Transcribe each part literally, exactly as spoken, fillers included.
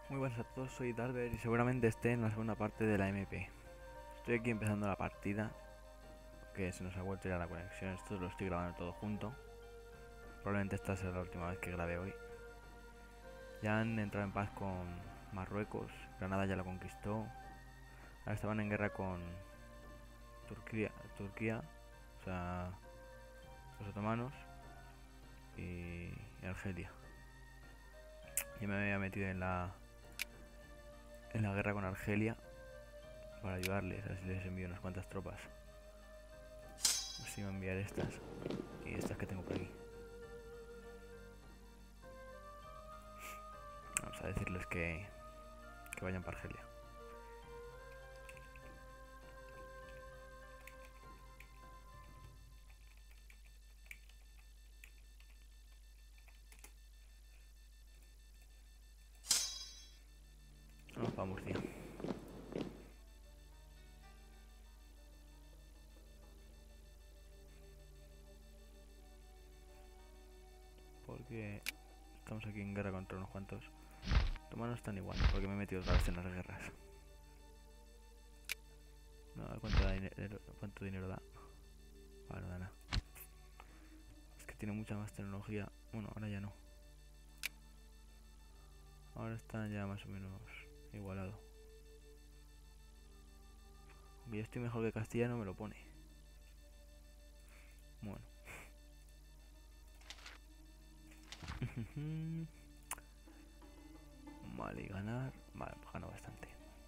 Muy buenas a todos, soy Darver y seguramente esté en la segunda parte de la M P. Estoy aquí empezando la partida, que se nos ha vuelto ya la conexión, esto lo estoy grabando todo junto. Probablemente esta sea la última vez que grabe hoy. Ya han entrado en paz con Marruecos, Granada ya la conquistó. Ahora estaban en guerra con Turquía, Turquía, o sea, los otomanos y, y Argelia. Yo me había metido en la en la guerra con Argelia para ayudarles, a ver si les envío unas cuantas tropas. Así voy a enviar estas y estas que tengo por aquí. Vamos a decirles que, que vayan para Argelia. Vamos para Murcia. Porque estamos aquí en guerra contra unos cuantos. Otomanos están igual, porque me he metido otra vez en las guerras. No, ¿cuánto, da dinero, ¿cuánto dinero da? Vale, no da nada. Es que tiene mucha más tecnología. Bueno, ahora ya no. Ahora está ya más o menos igualado. Aunque yo estoy mejor que Castilla, no me lo pone. Bueno. Vale, y ganar. Vale, pues gano bastante.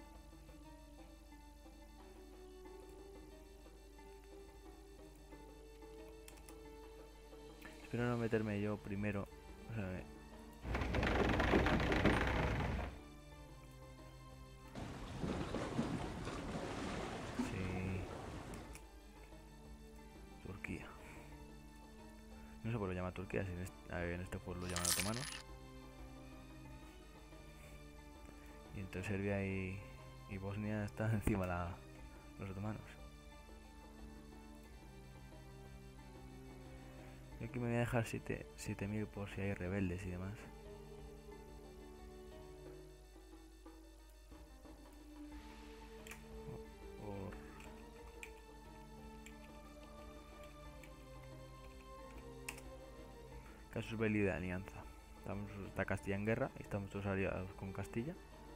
Espero no meterme yo primero. O sea, me... Sí. Turquía. No sé por qué lo llama Turquía, si en este, en este juego lo llaman otomanos. Y entre Serbia y, y Bosnia están encima la, los otomanos. Yo aquí me voy a dejar siete mil por si hay rebeldes y demás. Por... Casus belli de alianza. Estamos, está Castilla en guerra y estamos todos aliados con Castilla.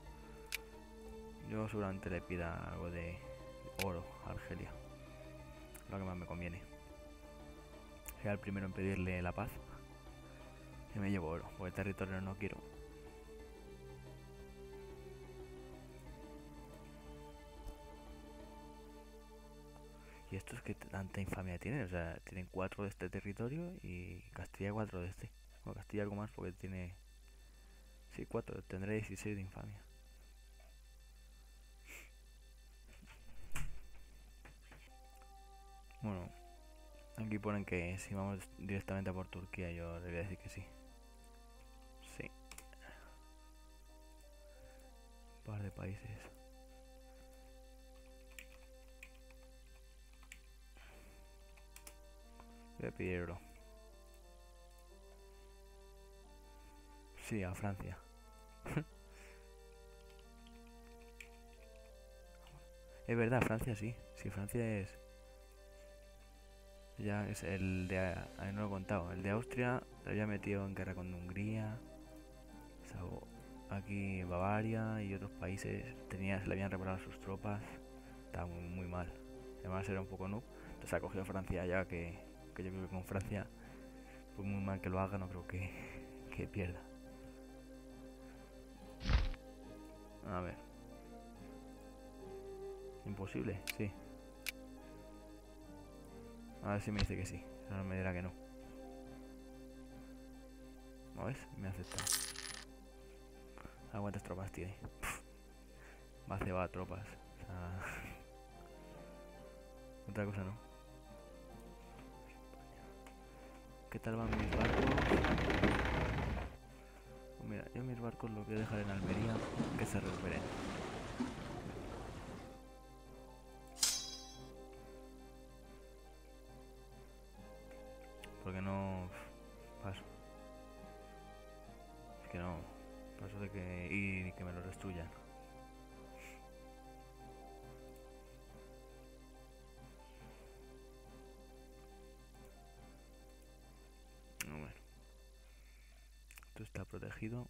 Yo seguramente le pida algo de oro a Argelia. Lo que más me conviene. Sea el primero en pedirle la paz. Y me llevo oro, porque territorio no quiero. Y estos que tanta infamia tienen, o sea, tienen cuatro de este territorio y Castilla cuatro de este. Bueno, Castilla algo más porque tiene... Sí, cuatro, tendré dieciséis de infamia. Bueno, aquí ponen que si vamos directamente a por Turquía, yo le voy a decir que sí. Sí. Un par de países. Voy a pedir oro. Sí, a Francia. Es verdad, Francia sí. Sí, Francia es... Ya es el de... Ahí no lo he contado. El de Austria lo había metido en guerra con Hungría. Aquí Bavaria y otros países tenía, se le habían reparado sus tropas. Estaba muy, muy mal. Además era un poco noob. Entonces ha cogido Francia ya que, que yo creo que con Francia, pues muy mal que lo haga, no creo que, que pierda. A ver. Imposible, sí. A ver si me dice que sí. Ahora me dirá que no. ¿No ves? Me ha aceptado. ¿Cuántas tropas tiene? Va a cebar tropas. O sea... Otra cosa no. ¿Qué tal van mis barcos? Pues mira, yo mis barcos los voy a dejar en Almería, que se recuperen. Porque no... Paso. Es que no... Paso de que ir y que destruyan. Bueno, esto está protegido.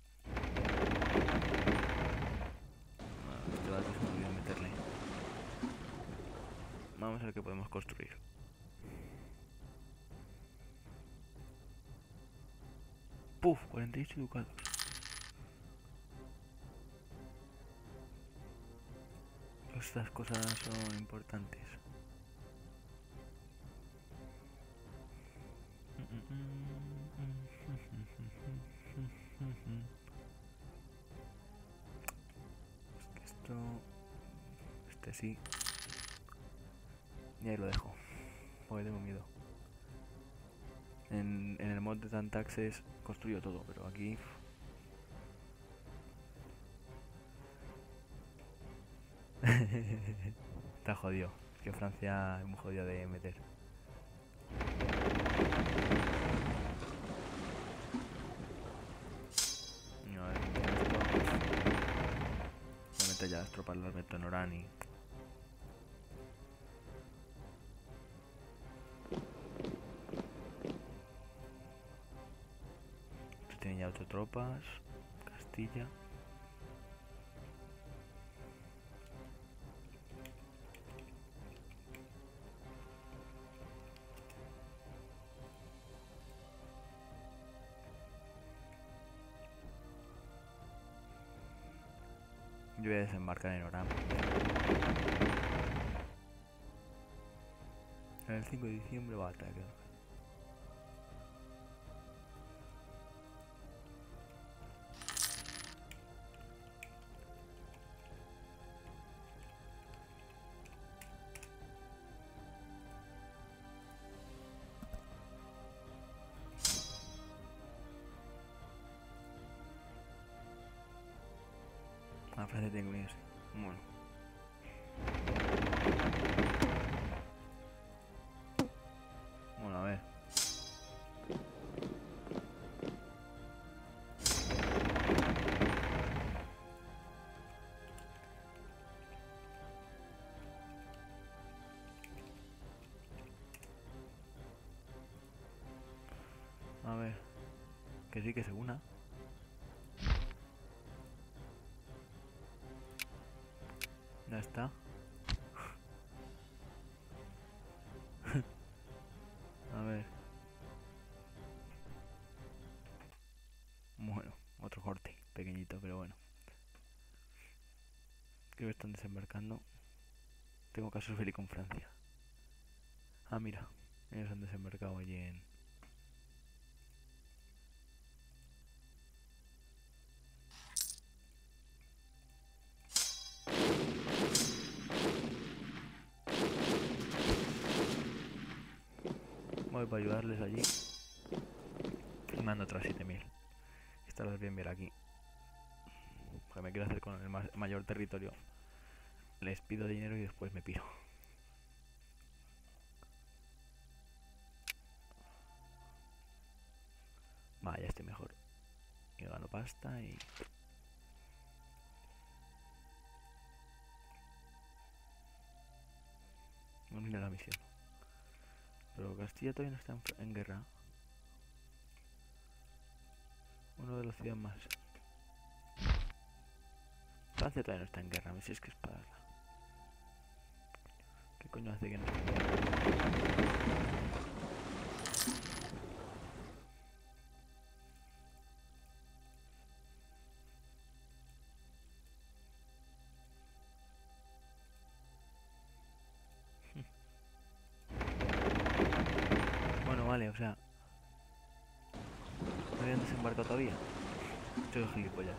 Bueno, este barco se me olvidó meterle. Vamos a ver qué podemos construir. Puf, cuarenta y ocho ducados. Estas cosas son importantes. Es que esto... Este sí. Y ahí lo dejo. Porque tengo miedo. En, en el mod de Tantaxes construyo todo, pero aquí... Está jodido. Es que Francia es muy jodida de meter. No, a ver, voy a meter ya las tropas, las meto en Orani. Esto tiene ya ocho tropas. Castilla. Yo voy a desembarcar en Orán. El cinco de diciembre va a atacar. A Francia tiene que unirse. Bueno. Bueno, a ver. A ver. Que sí que se una. Ya está. A ver. Bueno, otro corte. Pequeñito, pero bueno. Creo que están desembarcando. Tengo casos feliz con Francia. Ah, mira. Ellos han desembarcado allí en... Voy para ayudarles allí. Y mando otras siete mil. Estas las voy a enviar aquí. Porque me quiero hacer con el ma mayor territorio. Les pido dinero y después me piro. Va, ya estoy mejor. Y gano pasta y... No mira la misión. Pero Castilla todavía no está en, en guerra. Una velocidad más. Francia todavía no está en guerra. A ver si es que es para darla. ¿Qué coño hace que no esté en guerra? Bueno, vale, o sea... ¿No habían desembarcado todavía? Soy gilipollas.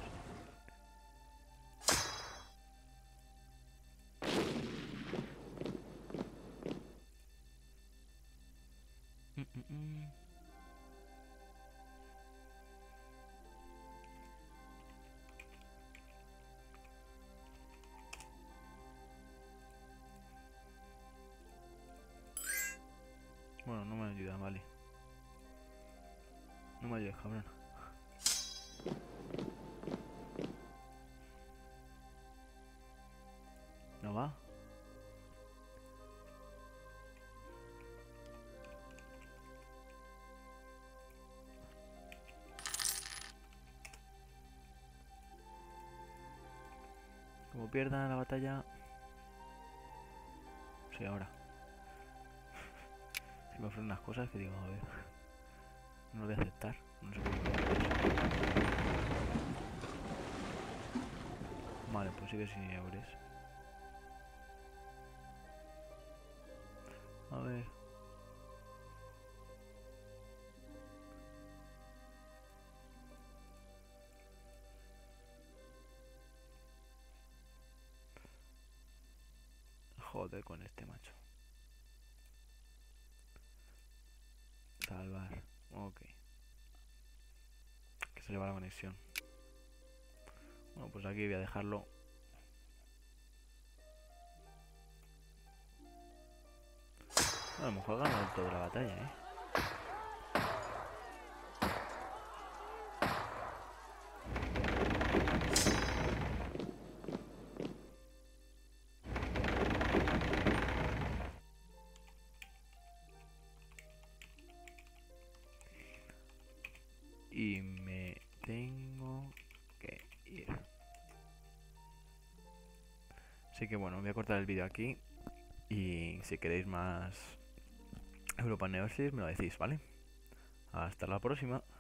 Mm, mm, mm. Bueno, no me ayuda, vale. No me ayudes, cabrón. Como pierda la batalla... Sí, ahora. Si me ofrecen unas cosas que digo, a ver... No lo voy a aceptar. No sé por qué. Vale, pues sigue sin euros. A ver... Joder con este macho. Salvar. Ok. Que se le va la conexión. Bueno, pues aquí voy a dejarlo. A lo mejor gana del todo la batalla, ¿eh? Y me tengo que ir. Así que bueno, voy a cortar el vídeo aquí. Y si queréis más Europa Neosis me lo decís, ¿vale? Hasta la próxima.